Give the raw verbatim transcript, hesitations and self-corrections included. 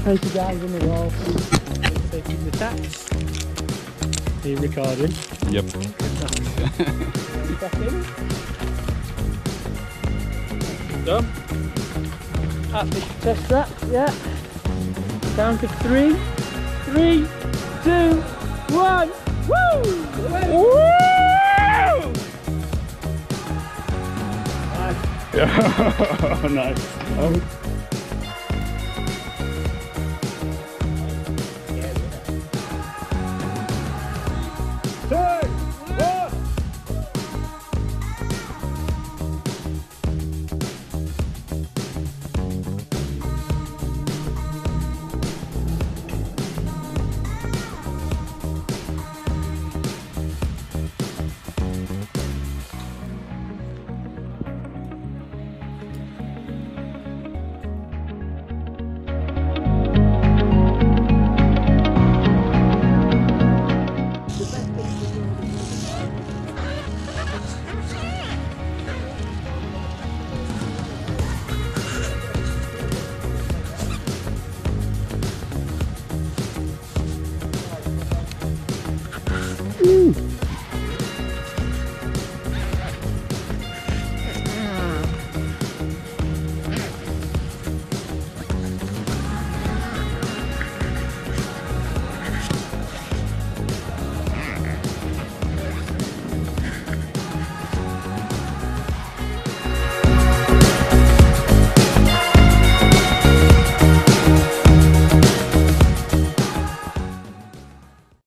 Thank you guys on the wall. Taking the taps. Are you recording? Yep. Back in. Done. Happy to test that, yeah. Down to three. Three, two, one. Woo! Woo! Nice. Yeah. Nice. Oh.